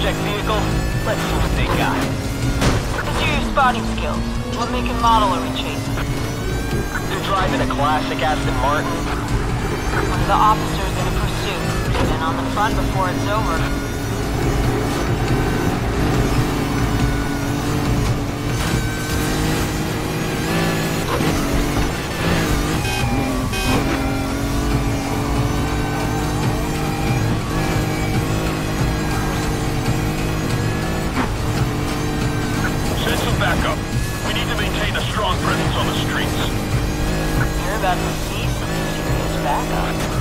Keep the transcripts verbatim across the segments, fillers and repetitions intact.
suspect vehicle. Let's see what they got. Let's hear your spotting skills. What make and model are we chasing? They're driving a classic Aston Martin. One of the officers in a pursuit. Get in on the front before it's over. Backup. We need to maintain a strong presence on the streets. You're about to see some serious backup.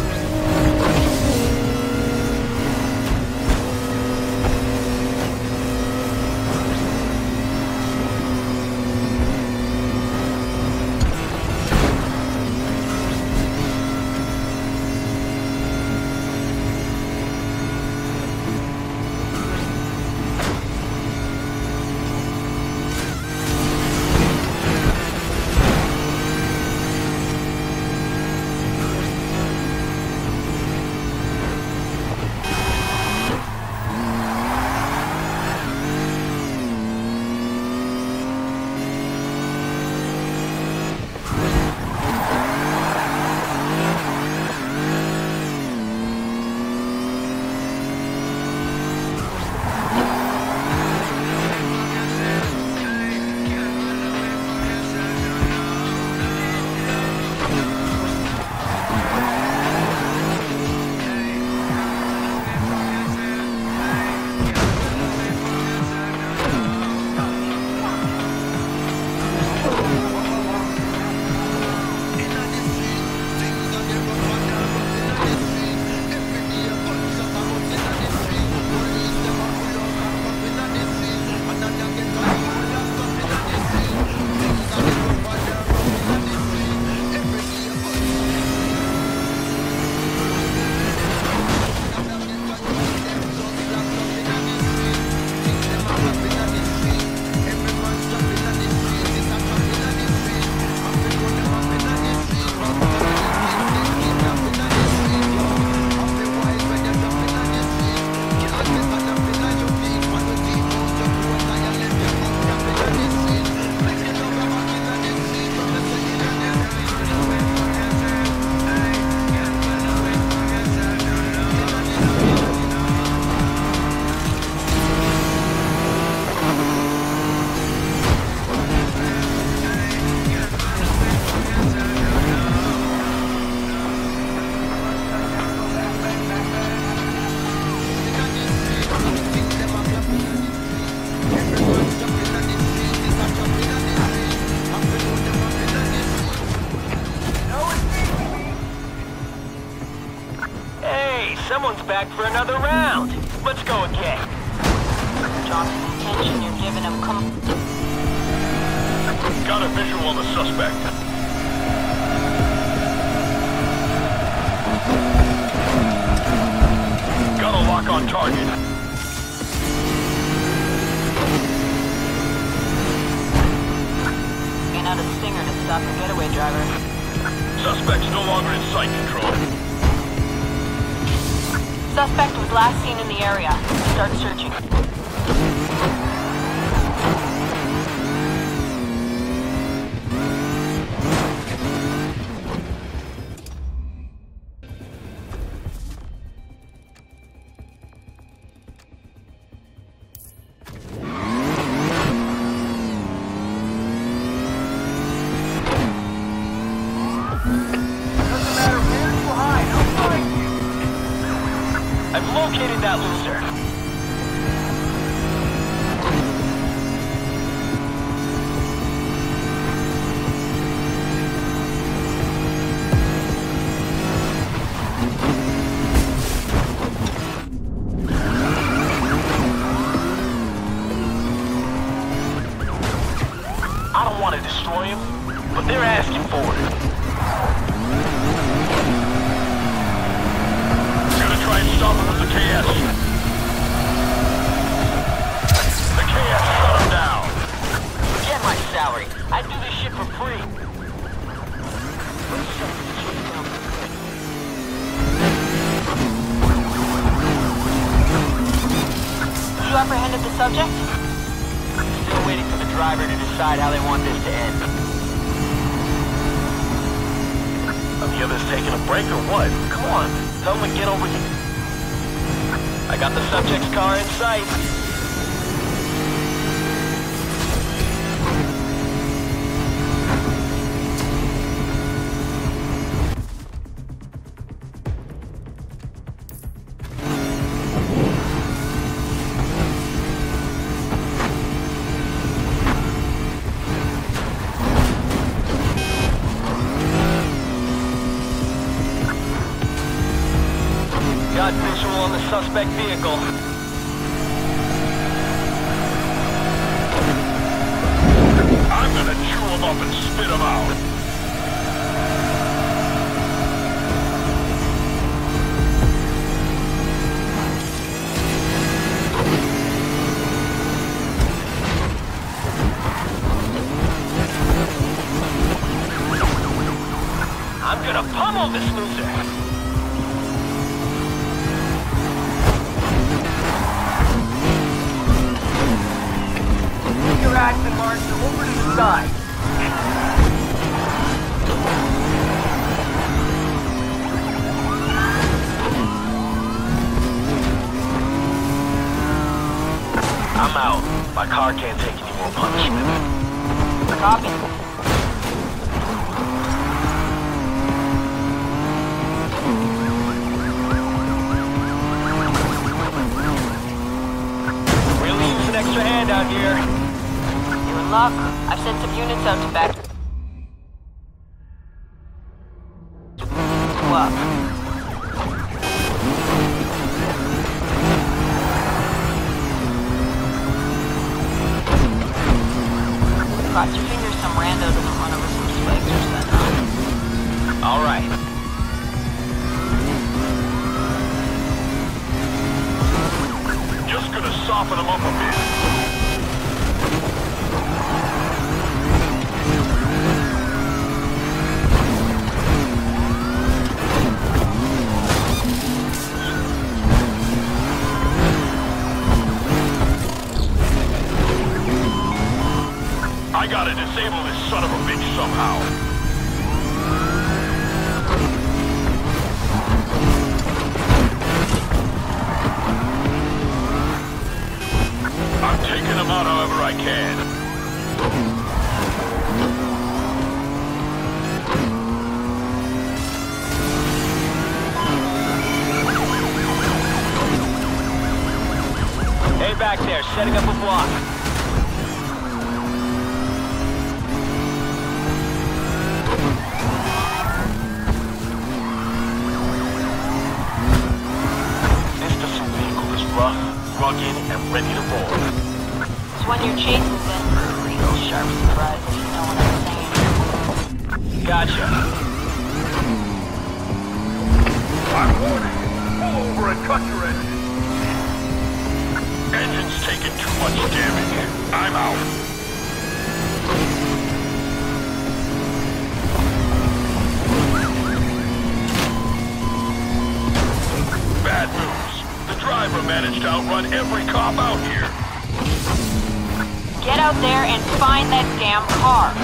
Someone's back for another round. Let's go again. Drop the attention you're giving him. Come. Got a visual on the suspect. Got a lock on target. Ain't out a stinger to stop the getaway driver. Suspect's no longer in sight control. Suspect was last seen in the area. Start searching. I've located that loser. I don't want to destroy him, but they're asking for it. Gonna try and stop him with the K S. You apprehended the subject? Still waiting for the driver to decide how they want this to end. Are the others taking a break or what? Come on, tell them to get over here. I got the subject's car in sight. Got visual on the suspect vehicle. I'm gonna chew him up and spit him out. I'm gonna pummel this loser. Your Aston Martin over to the side. I'm out. My car can't take any more punishment. Copy. Extra hand out here. You're in luck. I've sent some units out to back you up. Cross your fingers some rando doesn't run over some spikes or something. All right. Just gonna soften him up a bit. I gotta disable this son of a bitch somehow. I'm taking him out however I can. Hey, back there, setting up a block. This pursuit vehicle is rough, rugged, and ready to roll. It's when you're chasing them. Real sharp surprise if you know what I'm saying. Gotcha. I'm warning you. Pull over and cut your engine. Engine's taking too much damage. I'm out. Bad news. The driver managed to outrun every cop out here. Get out there and find that damn car.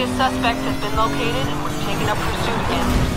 Previous suspect has been located and we're taking up pursuit again.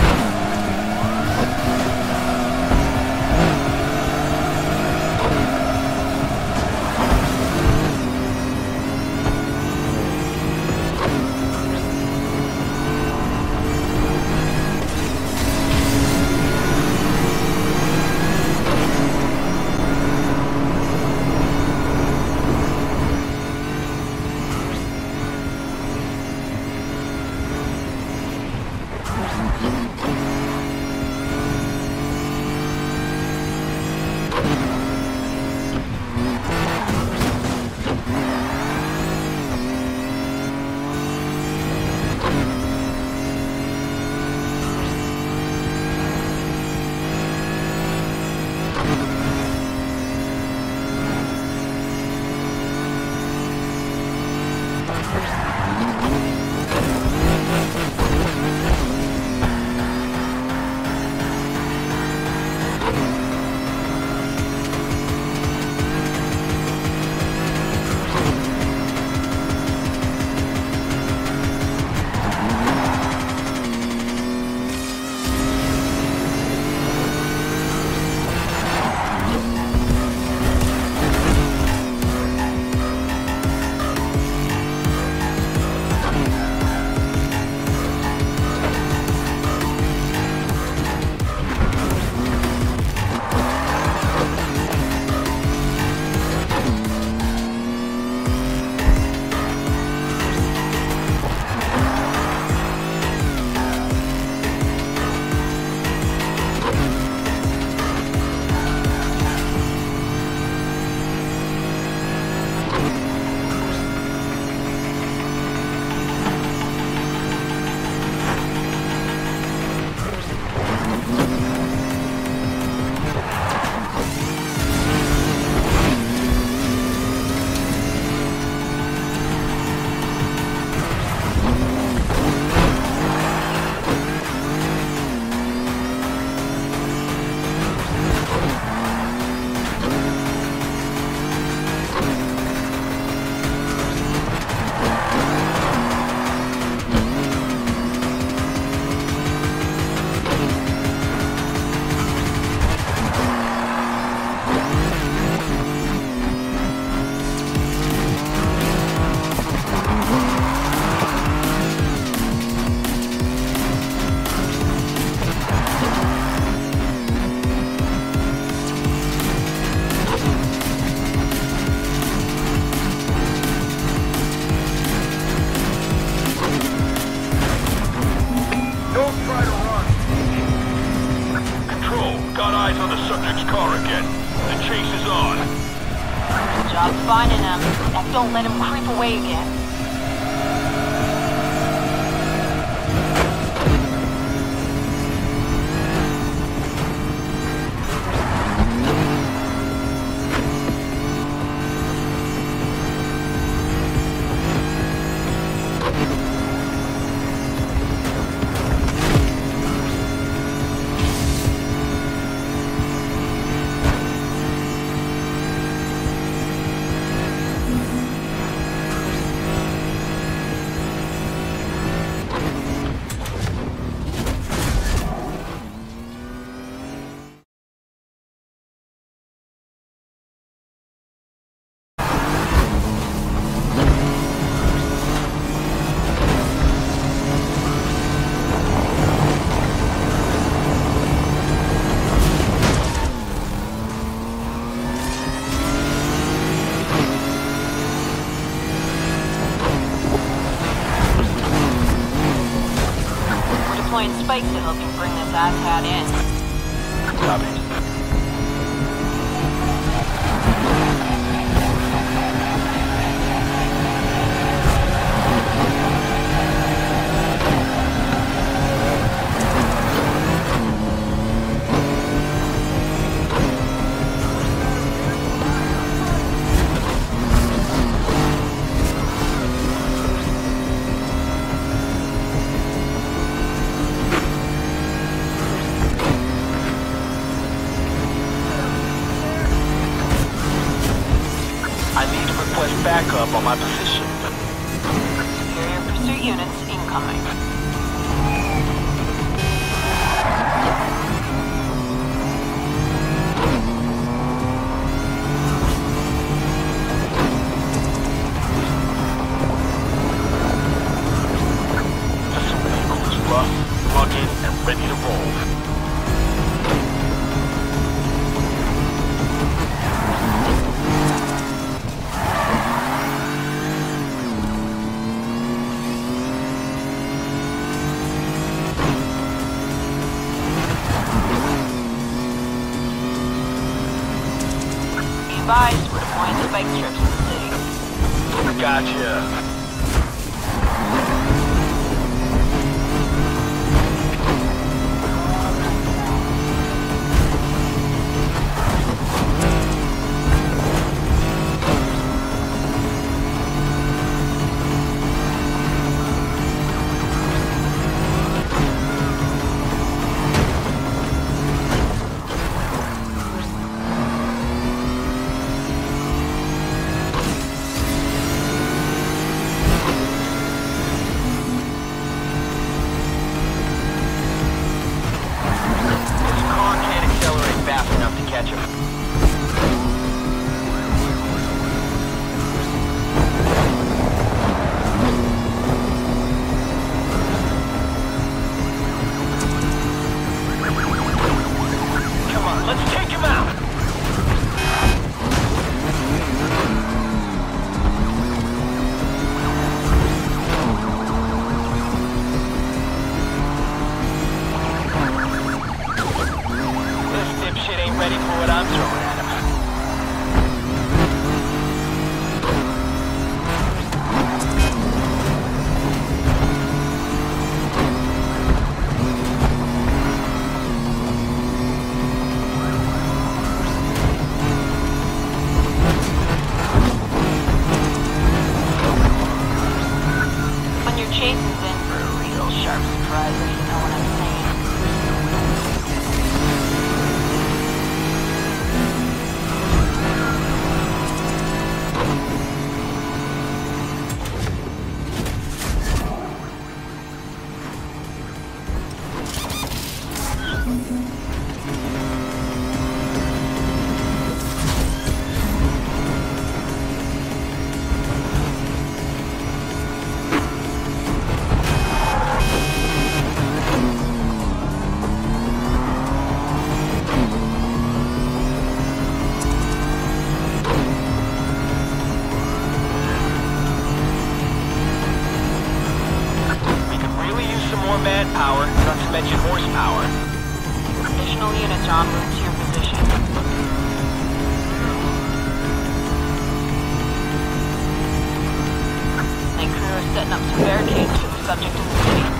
Finding him. Now don't let him creep away again. Spikes to help you bring this asshat in. Copy. Backup on my position. Superior Officer units incoming. This vehicle is rough, rugged, and ready to roll. Advised, we're deploying spike strips in the city. Gotcha. Ready for what I'm throwing at him. When you're chasing in for a real sharp surprise, if you know what I'm saying. Manpower, not to mention horsepower. Additional units are en route to your position. Night crew are setting up some barricades for the subject in the city.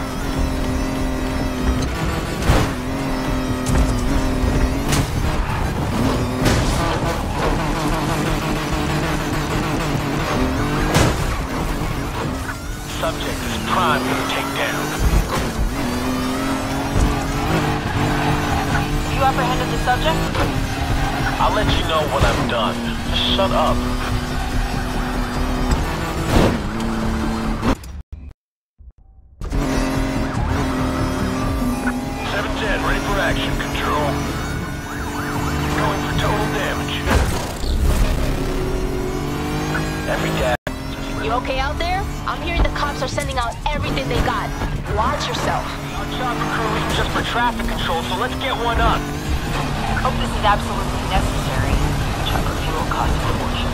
Subject is primed for the takedown. You apprehended the subject? I'll let you know when I'm done. Just shut up. seven ten, ready for action, Control. Going for total damage. Every day. You okay out there? I'm hearing the cops are sending out everything they got. Watch yourself. Our chopper crew is just for traffic control, so let's get one up. Hope this is absolutely necessary. Chopper fuel costs a fortune.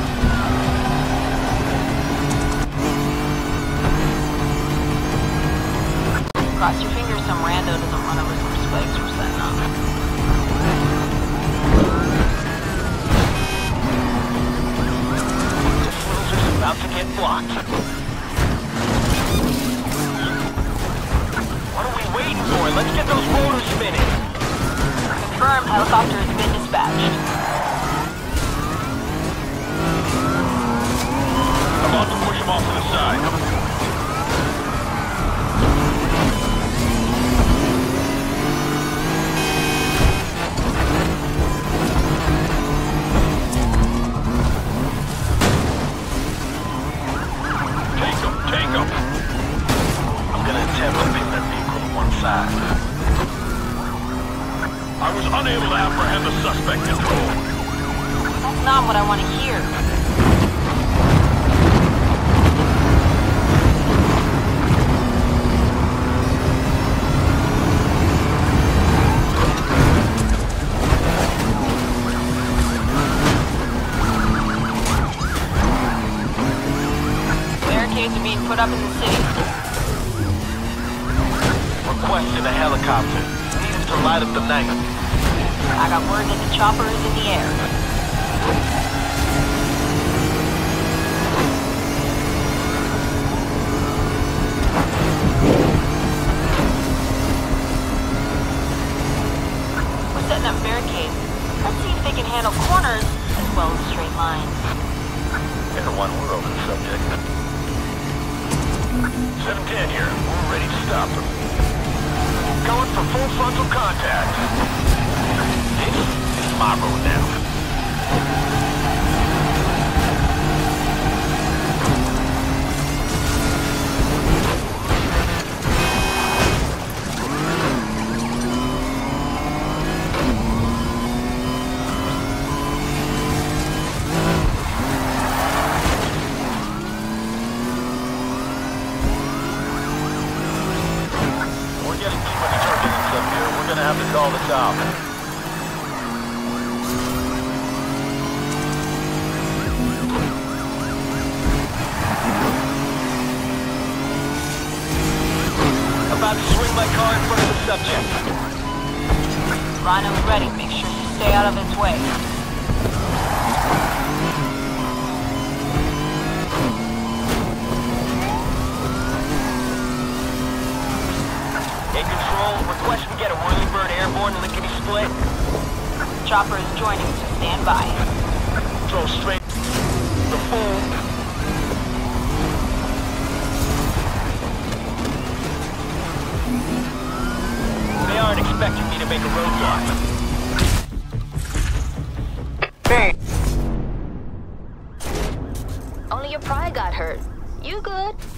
Cross your fingers some rando doesn't run over some spikes we're setting up. Diffuser's about to get blocked. What are we waiting for? Let's get those rotors spinning. Confirmed, helicopter has been dispatched. About to push him off to the side. Take him, take him. side. I was unable to apprehend the suspect, Control. That's not what I want to hear. Barricades are being put up in the city. Requesting a helicopter. Needed to light up the night. I got word that the chopper is in the air. We're setting up barricades. Let's see if they can handle corners as well as straight lines. Everyone, we're over the subject. seven ten here. We're ready to stop them. Going for full frontal contact. This is my road now. We're getting too much turbulence up here. We're gonna have to call this out. About to swing my car in front of the subject. Rhino's ready. Make sure you stay out of his way. Hey, Control, request we get a Whirlybird airborne lickety split. Chopper is joining, so stand by. Throw straight the full. They aren't expecting me to make a roadblock. Only your pride got hurt. You good?